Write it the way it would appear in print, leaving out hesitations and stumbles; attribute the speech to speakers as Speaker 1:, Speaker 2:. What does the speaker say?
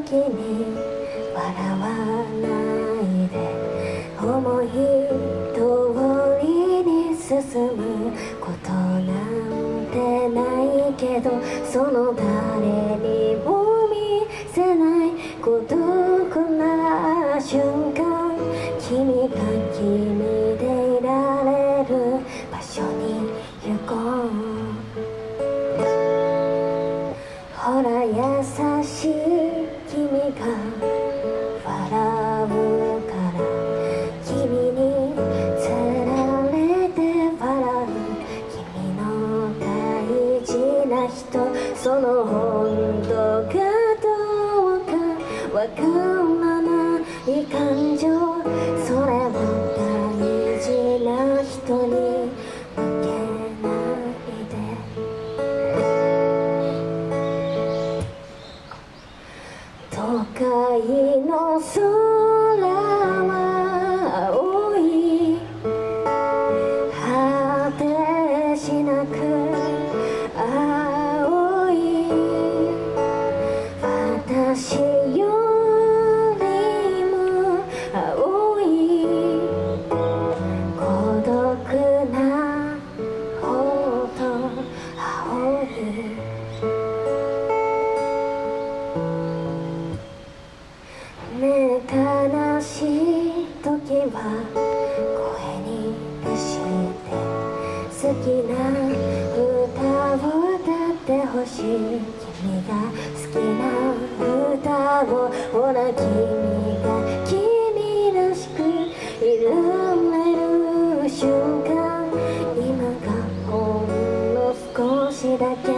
Speaker 1: 時に笑わないで思い通りに進むことなんてないけど、その誰にも見せない孤独な瞬間、君が君でいられる場所に行こう。ほら優しい君が笑うから、君につられて笑う君の大事な人、その本当がどうかわからない感情、それを大事な人に向けないで。都会の空は青い、果てしなく青い、私よりも青い、孤独なほど青い。ねえ悲しい時は声に出して好きな歌を歌ってほしい。君が好きな歌を、ほら君が君らしくいられる瞬間、今がほんの少しだけ